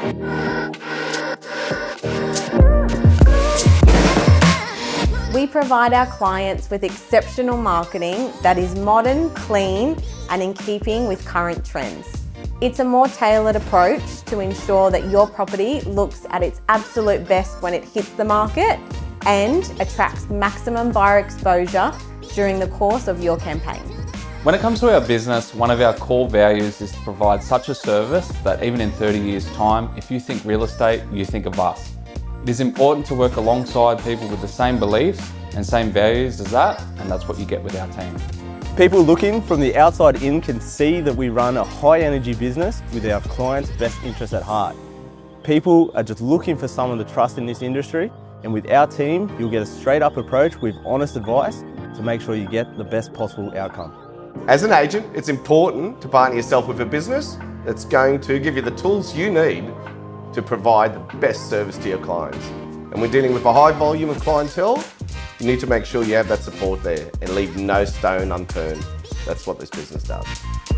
We provide our clients with exceptional marketing that is modern, clean, and in keeping with current trends. It's a more tailored approach to ensure that your property looks at its absolute best when it hits the market and attracts maximum buyer exposure during the course of your campaign. When it comes to our business, one of our core values is to provide such a service that even in 30 years' time, if you think real estate, you think of us. It is important to work alongside people with the same beliefs and same values as that, and that's what you get with our team. People looking from the outside in can see that we run a high energy business with our clients' best interests at heart. People are just looking for someone to trust in this industry, and with our team, you'll get a straight up approach with honest advice to make sure you get the best possible outcome. As an agent, it's important to partner yourself with a business that's going to give you the tools you need to provide the best service to your clients. And we're dealing with a high volume of clientele. You need to make sure you have that support there and leave no stone unturned. That's what this business does.